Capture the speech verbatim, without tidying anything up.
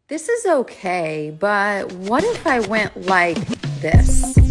This is okay, but what if I went like this?